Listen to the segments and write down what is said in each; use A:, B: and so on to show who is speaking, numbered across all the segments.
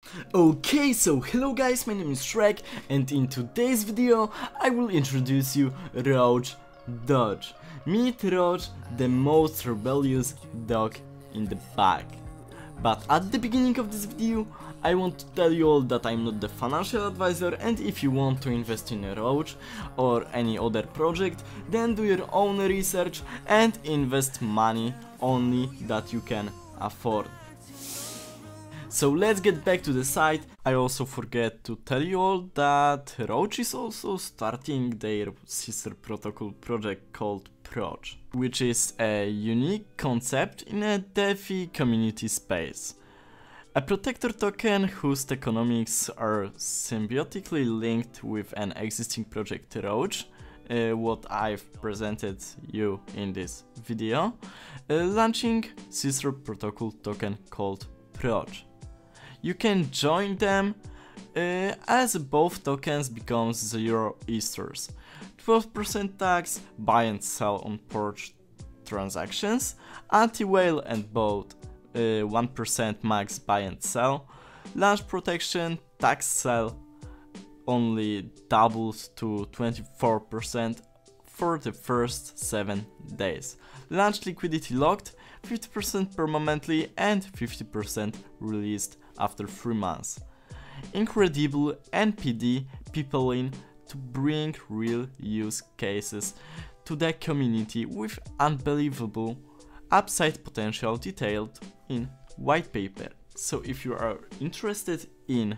A: Okay, so hello guys, my name is Shrek, and in today's video I will introduce you Roach Dodge. Meet Roach, the most rebellious dog in the pack. But at the beginning of this video, I want to tell you all that I'm not the financial advisor, and if you want to invest in a Roach or any other project, then do your own research and invest money only that you can afford. So let's get back to the site. I also forget to tell you all that Roach is also starting their sister protocol project called Proch, which is a unique concept in a DeFi community space. A protector token whose tokenomics are symbiotically linked with an existing project Roach, what I've presented you in this video, launching sister protocol token called Proch. You can join them as both tokens become 0 Ethers, 12% tax, buy and sell on Proch transactions, anti-whale and both 1% max buy and sell, launch protection, tax sell only doubles to 24% for the first 7 days, launch liquidity locked, 50% permanently and 50% released after 3 months. Incredible NPD people in to bring real use cases to the community with unbelievable upside potential detailed in white paper. So if you are interested in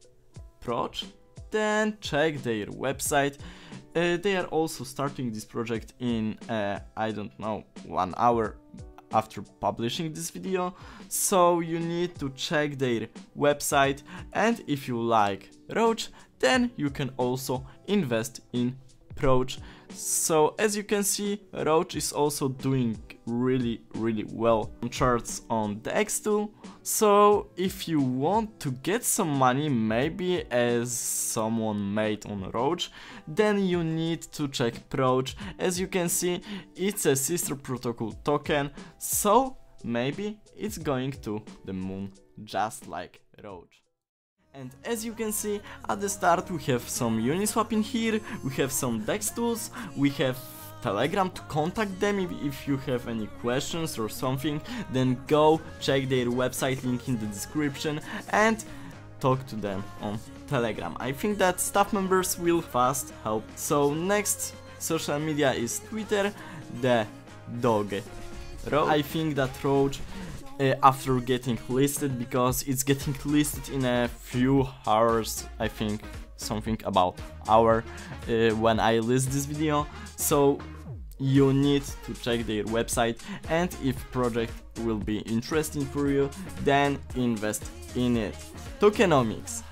A: Proch, then check their website. They are also starting this project in I don't know, 1 hour after publishing this video, so you need to check their website, and if you like Roach, then you can also invest in Proch. So as you can see, Roach is also doing really well on charts on the X2. So if you want to get some money, maybe as someone made on Roach, then you need to check Proch. As you can see, it's a sister protocol token, so maybe it's going to the moon just like Roach. And as you can see, at the start we have some Uniswap in here, we have some DEX tools, we have Telegram to contact them if you have any questions or something, then go check their website, link in the description, and talk to them on Telegram. I think that staff members will fast help. So next social media is Twitter, the dog Roach. I think that Roach after getting listed, because it's getting listed in a few hours, I think something about hour when I list this video, so you need to check their website, and if project will be interesting for you, then invest in it. Tokenomics.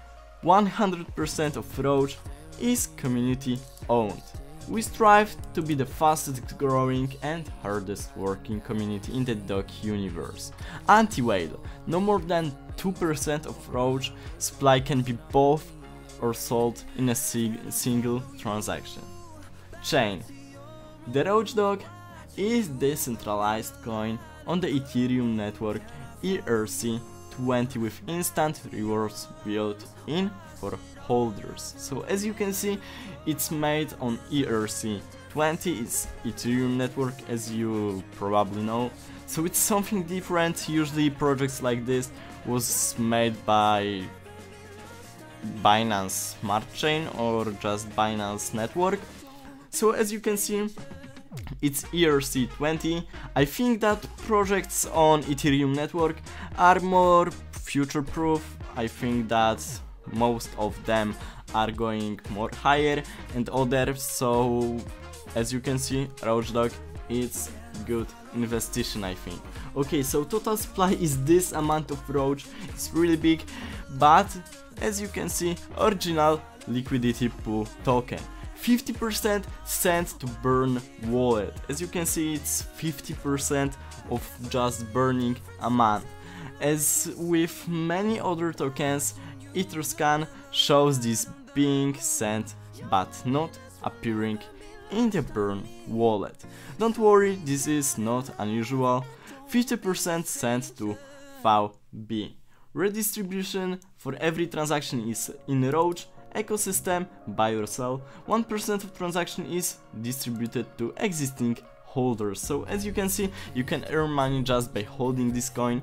A: 100% of Roach is community owned. We strive to be the fastest growing and hardest working community in the dog universe. Anti-whale. No more than 2% of Roach supply can be bought or sold in a single transaction. Chain. The Roach Dog is decentralized coin on the Ethereum network ERC20 with instant rewards built in for holders. So as you can see, it's made on ERC20, it's Ethereum network, as you probably know. So it's something different. Usually projects like this was made by Binance Smart Chain or just Binance Network. So as you can see, it's ERC20. I think that projects on Ethereum network are more future-proof. I think that most of them are going more higher and others, so as you can see, Roach Dog, it's good investigation, I think. Okay, so total supply is this amount of Roach, it's really big, but as you can see, original liquidity pool token. 50% sent to burn wallet. As you can see, it's 50% of just burning a month. As with many other tokens, Etherscan shows this being sent but not appearing in the burn wallet. Don't worry, this is not unusual. 50% sent to VB. redistribution for every transaction is in Roach ecosystem, buy or sell. 1% of transaction is distributed to existing holders. So as you can see, you can earn money just by holding this coin.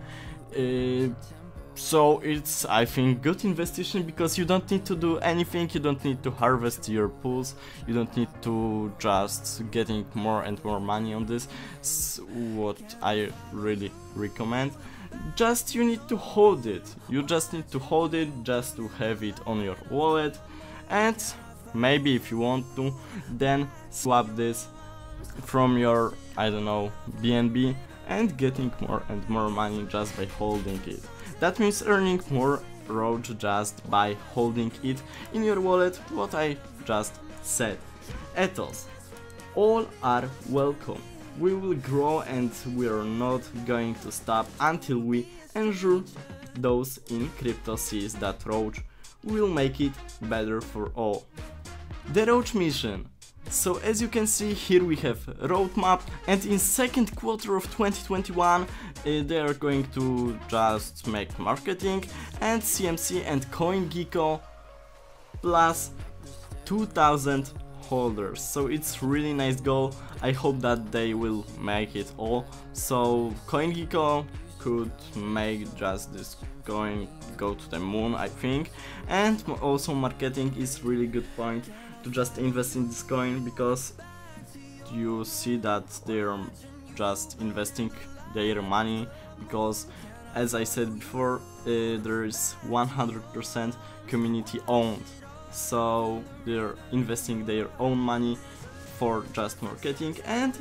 A: So it's, I think, good investigation, because you don't need to do anything, you don't need to harvest your pools, you don't need to just getting more and more money on this. What I really recommend. Just you need to hold it. You just need to hold it just to have it on your wallet, and maybe if you want to, then swap this from your, I don't know, BNB and getting more and more money just by holding it. That means earning more Roach just by holding it in your wallet, what I just said. Ethos. All are welcome. We will grow and we are not going to stop until we ensure those in crypto sees that Roach will make it better for all. The Roach mission. So as you can see, here we have a roadmap, and in second quarter of 2021 they are going to just make marketing and CMC and CoinGecko plus 2000 holders. So it's really nice goal. I hope that they will make it all. So CoinGecko could make just this coin go to the moon, I think. And also marketing is really good point to just invest in this coin, because you see that they're just investing their money, because as I said before, there is 100% community owned. So they're investing their own money for just marketing, and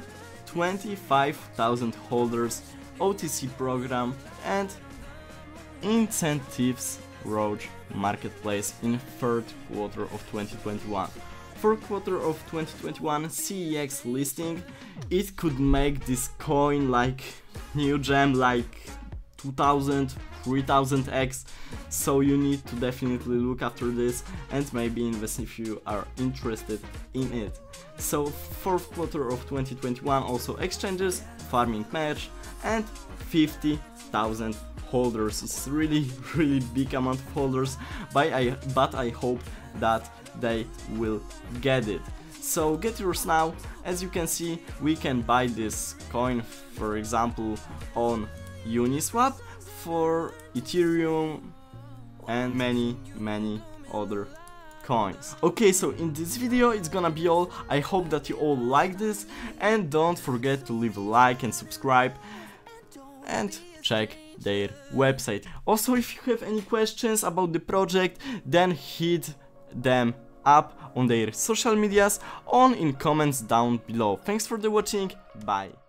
A: 25,000 holders, OTC program and incentives Roach marketplace in third quarter of 2021. Fourth quarter of 2021 CEX listing. It could make this coin like new gem, like 2000, 3000x, so you need to definitely look after this and maybe invest if you are interested in it. So fourth quarter of 2021 also exchanges, farming merge and 50,000 holders. It's really big amount of holders, but I hope that they will get it. So get yours now. As you can see, we can buy this coin, for example, on Uniswap for Ethereum and many other coins. Okay, so in this video it's gonna be all. I hope that you all like this, and don't forget to leave a like and subscribe and check their website. Also, if you have any questions about the project, then hit them up on their social medias in comments down below. Thanks for the watching, bye.